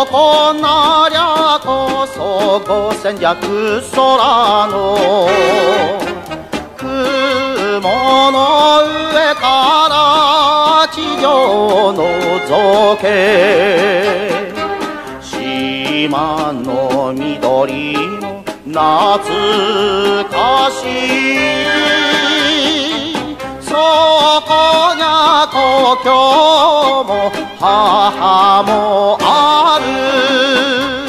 こなりゃこそ五千尺空の雲の上から地上のぞけ島の緑の懐かしいそこにゃ故郷も母もある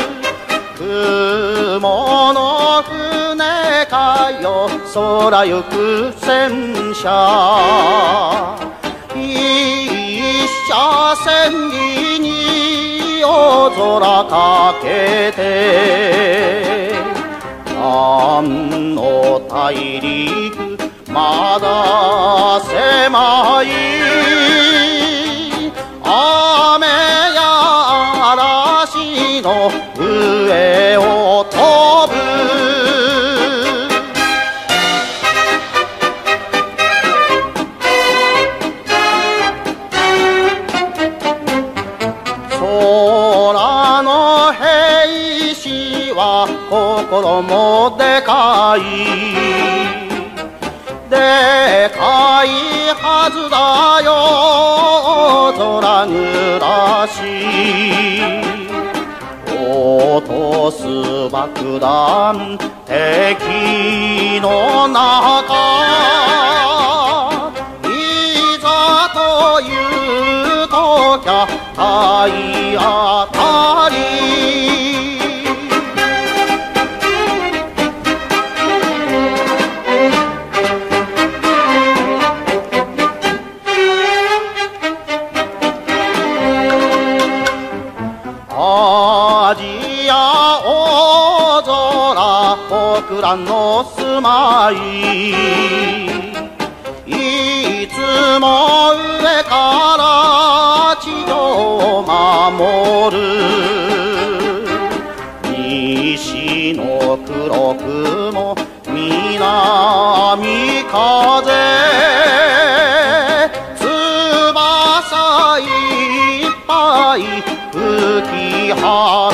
雲の船かよ空行く戦車一車千里に夜空かけて何の大陸まだ狭い雨や嵐の上を飛ぶ空の兵士は心もでかいでかいはずだよ空暮らし落とす爆弾敵の中いざというときゃ体当たりアジア大空僕らの住まいいつも上から地上を守る西の黒雲南風翼いっぱい吹き晴